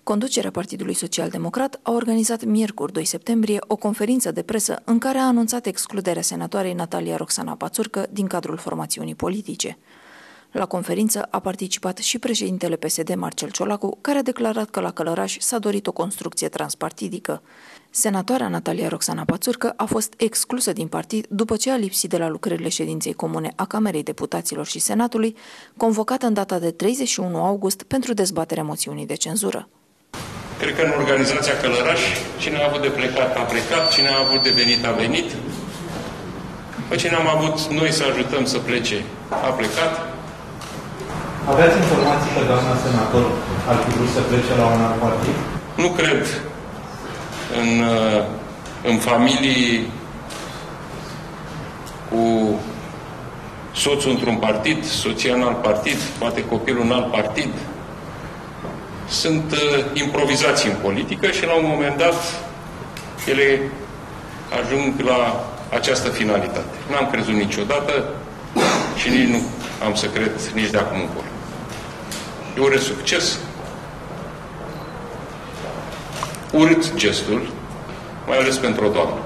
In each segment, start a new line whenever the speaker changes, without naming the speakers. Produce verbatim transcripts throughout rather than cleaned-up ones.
Conducerea Partidului Social-Democrat a organizat miercuri doi septembrie o conferință de presă în care a anunțat excluderea senatoarei Natalia Roxana Pațurcă din cadrul formațiunii politice. La conferință a participat și președintele P S D Marcel Ciolacu, care a declarat că la Călăraș s-a dorit o construcție transpartidică. Senatoarea Natalia Roxana Pațurcă a fost exclusă din partid după ce a lipsit de la lucrările ședinței comune a Camerei Deputaților și Senatului, convocată în data de treizeci și unu august pentru dezbaterea moțiunii de cenzură.
Cred că în organizația Călăraș, cine a avut de plecat a plecat, cine a avut de venit a venit. Pe cine am avut noi să ajutăm să plece a plecat.
Aveați informații că doamna senator ar fi vrut să plece la un alt partid?
Nu cred în, în familii cu soțul într-un partid, soția în alt partid, poate copilul în alt partid. Sunt uh, improvizații în politică și la un moment dat ele ajung la această finalitate. N-am crezut niciodată și nici nu am să cred nici de acum încolo. Eu urez succes. Urât gestul, mai ales pentru o doamnă.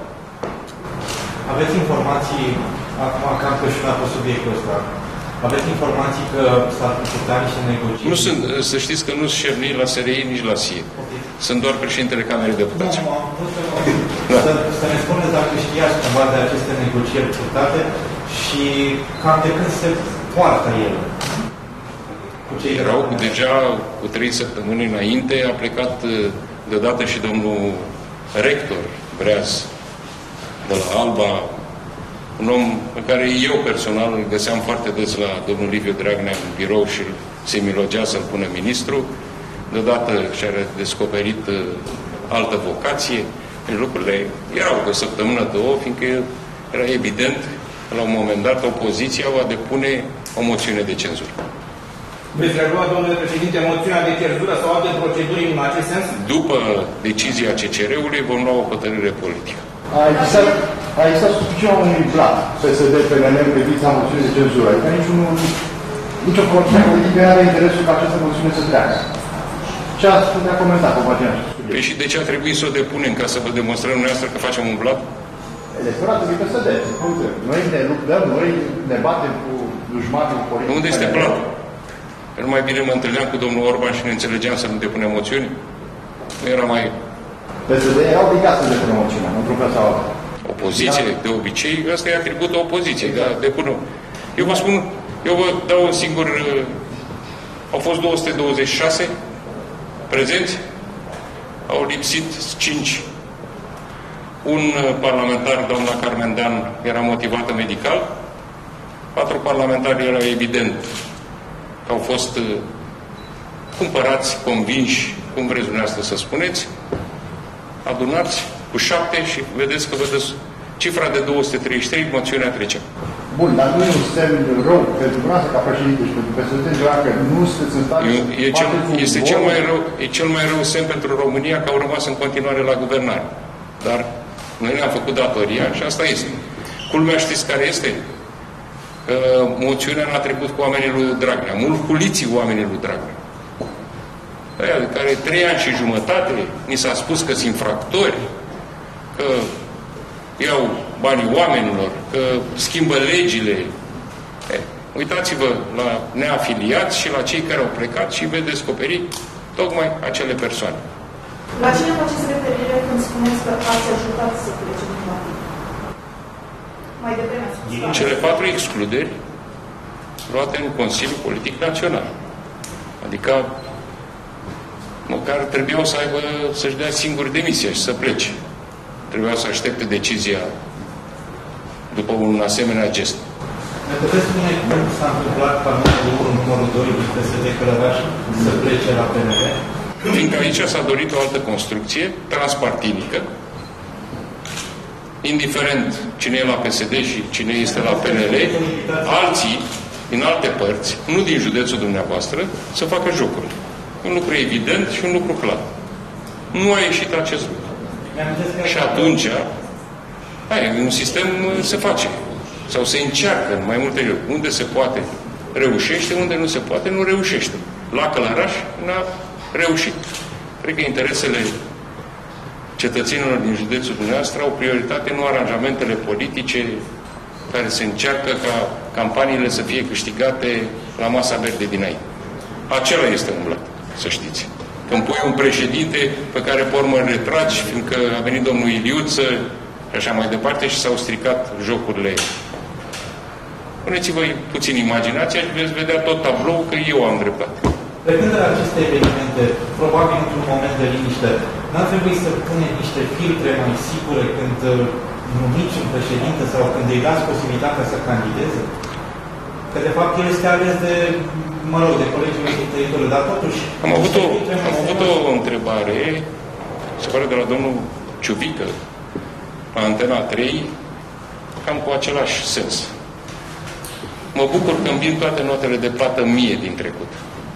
Aveți informații, acum cam că și n-a fost subiectul ăsta, aveți informații că s-ar putea niște negocieri?
Nu sunt, să știți că nu sunt șef nici la S R I, nici la S I E. Okay. Sunt doar președintele Camerei Deputaților.
Nu, am vrut să, da. să, să ne spuneți dacă știați cumva de aceste negocieri purtate și cam de când se poartă ele.
Erau deja cu trei săptămâni înainte, a plecat deodată și domnul rector Breaz de la Alba, un om pe care eu personal îl găseam foarte des la domnul Liviu Dragnea în birou și se milogea să-l pună ministru. Deodată și-a descoperit altă vocație. Deci lucrurile erau de o săptămână, două, fiindcă era evident că la un moment dat opoziția va depune o moțiune de cenzură.
Veți relua, domnule președinte, moțiunea de cenzură sau alte proceduri în acest sens?
După decizia C C R-ului vom lua o hotărâre politică.
A existat, a existat suficient unui plan P S D P N L în privința moțiunii de cenzură. Adică niciunul, nicio forță politică nu are interesul ca această moțiune să treacă. Ce ați putea comenta cu acest subiect?
Păi și de ce a trebuit să o depunem? Ca să vă demonstrăm dumneavoastră că facem un blat?
Electoratul e P S D. Noi ne luptăm, noi ne batem cu dușmanul politic.
Unde este platul? Nu mai bine mă întâlneam cu domnul Orban și ne înțelegeam să nu depunem moțiuni? Nu era mai...
P S D era obligat să depună moțiunea, într-un fel sau altul.
Opoziție, de obicei, asta e atributul opoziției, exact. Dar depună... Eu vă spun, eu vă dau un singur... Au fost două sute douăzeci și șase prezenți, au lipsit cinci. Un parlamentar, doamna Carmen Dan, era motivată medical, patru parlamentari erau evident că au fost uh, cumpărați, convinși, cum vreți dumneavoastră să spuneți, adunați cu șapte și vedeți că vedeți cifra de două sute treizeci și trei, moțiunea trece.
Bun, dar nu e un semn rău pentru dumneavoastră ca președinte și pentru P S D că nu sunteți în stare să
e cel, Este cel mai, rău, e cel mai rău semn pentru România că au rămas în continuare la guvernare. Dar noi ne-am făcut datoria și asta este. Culmea știți care este? Că moțiunea n-a trecut cu oamenii lui Dragnea. Mulculiții oamenii lui Dragnea. Aia de care trei ani și jumătate ni s-a spus că sunt infractori, că iau banii oamenilor, că schimbă legile. E, uitați-vă la neafiliați și la cei care au plecat și veți descoperi tocmai acele persoane.
La cine faceți referire când spuneți că ați ajutat să plece din partid? Mai devreme ați spus.
Cele patru excluderi luate în Consiliul Politic Național. Adică măcar trebuiau să aibă, să-și dea singur demisia și să plece. Trebuiau să aștepte decizia după un asemenea gest.
Ne puteți spune cum s-a întâmplat ca numărul numărul doi din P S D Călăraș să plece la P N L?
Fiindcă aici s-a dorit o altă construcție transpartinică, indiferent cine e la P S D și cine este la P N L, alții din alte părți, nu din județul dumneavoastră, să facă jocuri. Un lucru evident și un lucru clar. Nu a ieșit acest lucru. Și atunci, aia, un sistem se face. Sau se încearcă în mai multe locuri. Unde se poate, reușește, unde nu se poate, nu reușește. La Călăraș n-a reușit. Cred că interesele cetățenilor din județul dumneavoastră au prioritate, nu aranjamentele politice care se încearcă ca campaniile să fie câștigate la masa verde dinainte. Acela este umblat, să știți. Când pui un președinte pe care pe urmă îl retragi, fiindcă a venit domnul Iliuță și așa mai departe și s-au stricat jocurile. Puneți-vă puțin imaginația și veți vedea tot tablou că eu am dreptate.
Plecând de la aceste evenimente, probabil într-un moment de liniște, n-ar trebui să punem niște filtre mai sigure când numiți un președinte sau când îi dați posibilitatea să candideze? Că de fapt el este ales de, mă rog, de colegii din teritoriu, dar totuși...
Am avut o, am avut o întrebare, se pare de la domnul Ciuvică, la Antena trei, cam cu același sens. Mă bucur că îmi vin toate notele de plată mie din trecut.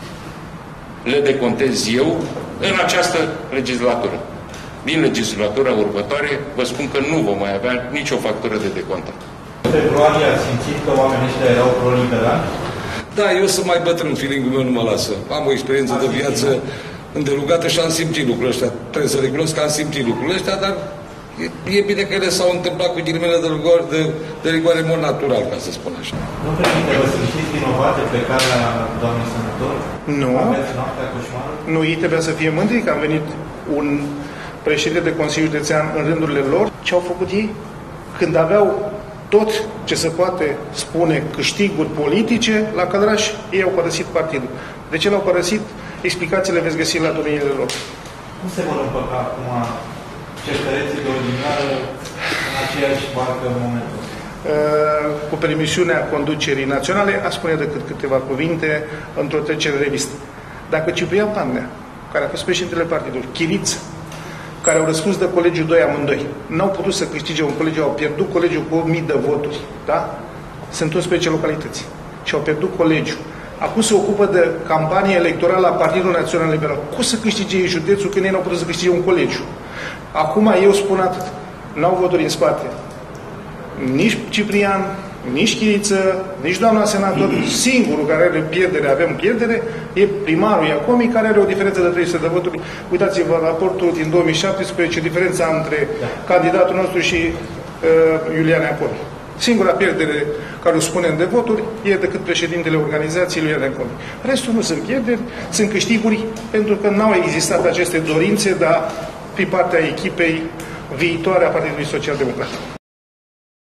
Le decontez eu în această legislatură. Din legislatura următoare, vă spun că nu vom mai avea nicio factură de decontat.
În februarie ați simțit că oamenii ăștia erau pro-liberali?
Da, eu sunt mai bătrân, feeling-ul meu nu mă lasă. Am o experiență de viață îndelugată și am simțit lucrurile ăștia. Trebuie să recunosc că am simțit lucrurile ăștia, dar e, e bine că ele s-au întâmplat cu ghilimele de, de, de rigoare în mod natural, ca să spun așa.
Nu președinte, vă simțiți vinovate plecarea doamnei senator?
Nu.
Aveți noaptea coșmarul?
Nu, ei trebuia să fie mândri că am venit un președinte de Consiliul Județean în rândurile lor. Ce au făcut ei? Când aveau tot ce se poate spune câștiguri politice la Călăraș, ei au părăsit partidul. De ce l-au părăsit? Explicațiile veți găsi la domeniile lor.
Cum se vor împăca acum cercăreții de ordinară în aceeași barcă în momentul?
Cu permisiunea conducerii naționale, a spune decât câteva cuvinte într-o trecere revistă. Dacă Ciprian Pannea, care a fost președintele partidului, Chiriță, care au răspuns de colegiul doi amândoi, n-au putut să câștige un colegiu, au pierdut colegiul cu o mie de voturi, da? Sunt unsprezece localități și au pierdut colegiul. Acum se ocupă de campanie electorală a Partidul Național Liberal. Cum să câștige ei județul când ei n-au putut să câștige un colegiu? Acum eu spun atât. N-au voturi în spate. Nici Ciprian, nici Chiriță, nici doamna senator. Singurul care are pierdere, avem pierdere, e primarul Iacomi, care are o diferență de trei sute de voturi. Uitați-vă raportul din două mii șaptesprezece, diferența între candidatul nostru și uh, Iulian Iacomi. Singura pierdere care o spunem de voturi e decât președintele organizației lui Iulian Iacomi. Restul nu sunt pierderi, sunt câștiguri, pentru că n-au existat aceste dorințe de a fi partea echipei viitoare a Partidului Social Democrat.